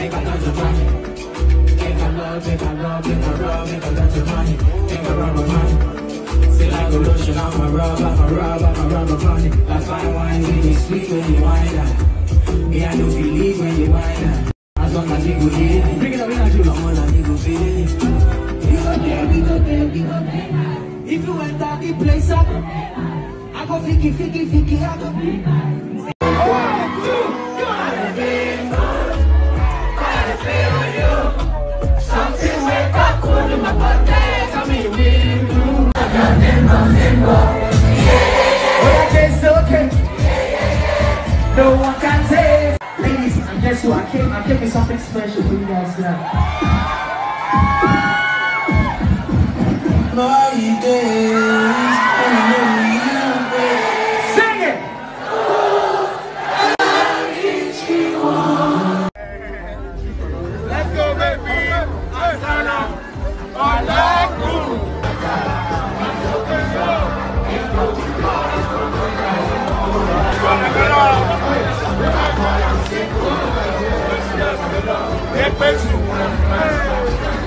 make a lot of money. Make a love, make a love, make a rub, make a lot of money. Make a rubber money. Feel like a lotion, I'm a rubber money. Like fine wine, really sweet when you wine that. Me, I don't believe when you wine that. As long as you go in, bring it up, I'm on a nigga feeling. We go there. If you enter the place up, I go fiki, I go be mine. 1, 2, gotta feel you. Something wake up, cool in my body, come in with you. Okay. No one can say. Ladies, and guess what? I came with something special for you guys now. My days, when I know you, babe. Sing it! Let's go, baby! Asana! Alaku! Hey,